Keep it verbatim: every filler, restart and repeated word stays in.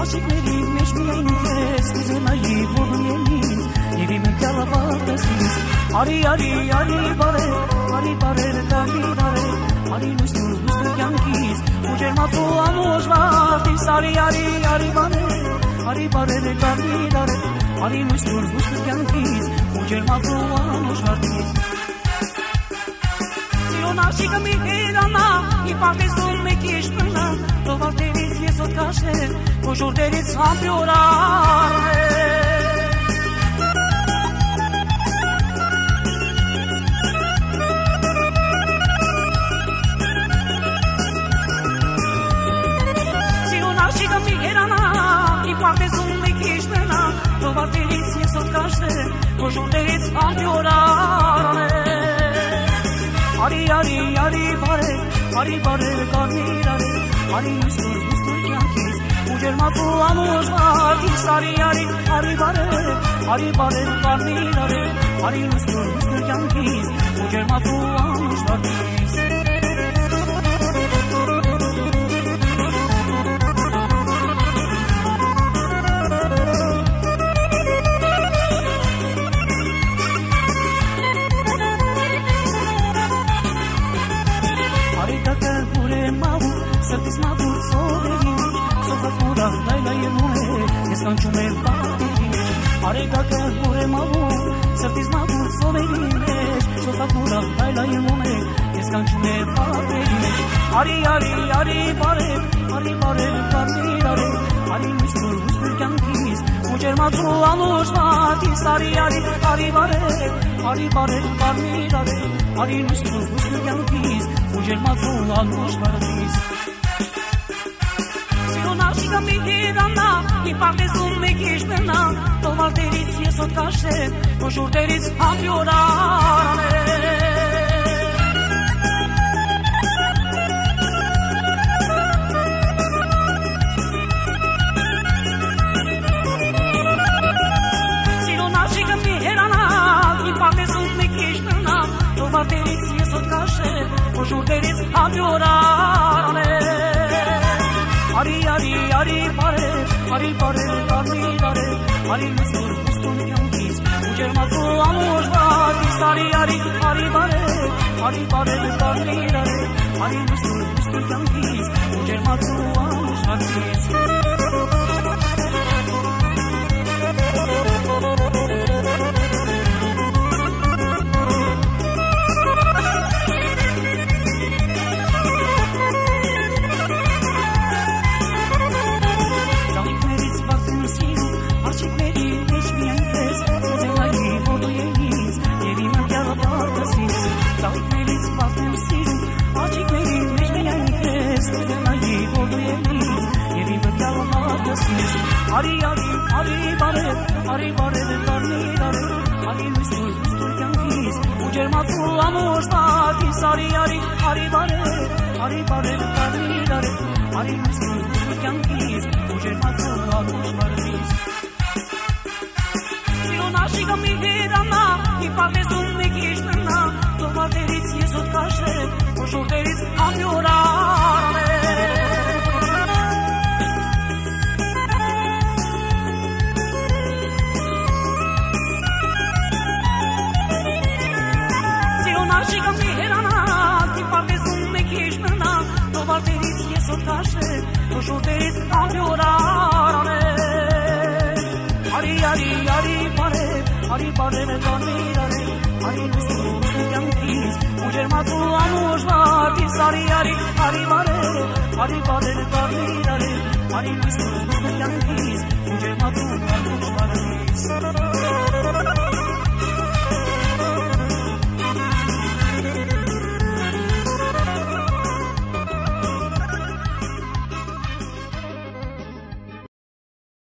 Աշիկների մեջ միայն ես կուզենայի որ դու ելնես Եվ իմ ընկալավարտս ինձ Արի, արի, արի բարեր, արի բարեր, կարմիր արեր Արի լույսնուր, լույսնուր կյանքիս ու ջերմացու անուշ վարտիս Արի, արի, արի բարեր, արի բարեր, կարմիր արեր Արի լույսնուր, լույսնուր կյանքիս ու ջերմացու անուշ վարտիս Սիրուն աշիկը մի հերանա, իմ պարտեզում մեկ իշտնա Թող վարտերից ես ոտ կաշներ, որ ժորդերից համպյոր արներ Պարտեզում մեկ իշտնա, թող վարտերից ես ոտ կաշներ, որ ժորդերից համպյոր արներ Արի, արի, արի բարեր, արի բարեր, կարմիր արեր Արի լույսնուր, լույսնուր կյանքիս ու ջերմացու անուշ վարտիս Արի, արի, արի բարեր, արի բարեր, կարմիր արեր Արի լույսնուր, լույսնուր կյանքիս ու ջերմացու անուշ վարտիս Սրտիս մատուր սովերի մեջ, սովատ մուրախ լայլայելում է, ես կանչում եմ պատերի մեջ Արեգակը որ եմ ալում, սրտիս մատուր սովերի մեջ, սովատ մուրախ լայլայելում է, ես կանչում եմ պատերի մեջ Արի, արի, արի բարեր, արի բարեր, կարմիր արեր Արի լույսնուր, լույսնուր կյանքիս ու ջերմացու անուշ վարտիս Արի, արի, արի բարեր, արի բարեր, կարմիր արեր Արի լույսնուր, լույսնուր կյանքիս ու ջերմացու անուշ վարտիս Աշիկը մի հերանա, իմ պարտեզում մեկ իշտնա Թող վարտերից ես ոտ կաշներ, որ ժորդերից համպյոր արներ Սիրուն աշիկը մի հերանա, իմ պարտեզում մեկ իշտնա Թող վարտերից ես ոտ կաշներ, որ ժորդերից համպյոր արներ Արի, արի, արի բարեր, արի բարեր, կարմիր արեր Արի լույսնուր, լույսնուր կյանքիս ու ջերմացու անուշ վարտիս Արի, արի, արի բարեր, արի բարեր, կարմիր արեր Արի լույսնուր, լույսնուր կյանքիս ու ջերմացու անուշ վարտիս Արի, արի, արի բարեր, արի բարեր, կարմիր արեր Արի լույսնուր, լույսնուր կյանքիս ու ջերմացու անուշ վարտիս Արի, արի, արի բարեր, արի բարեր, կարմիր արեր Արի լույսնուր, լույսնուր կյանքիս ու ջերմացու անուշ վարտիս Սիրուն աշիկը մի հերանա, իմ պարտեզում մեկ իշտնա Թող վարտերից ես ոտ կաշներ, որ ժորդերից համպյոր արներ Աշիկը մի հերանա, իմ պարտեզում մեկ իշտնա Թող վարտերից ես ոտ կաշներ, որ ժորդերից համպյոր արներ Արի, արի, արի բարեր, արի բարեր, կարմիր արեր Արի լույսնուր, լույսնուր կյանքիս ու ջերմացու անուշ վարտիս Արի, արի, արի բարեր, արի բարեր, կարմիր արեր Արի լույսնուր, լույսնուր կյանքիս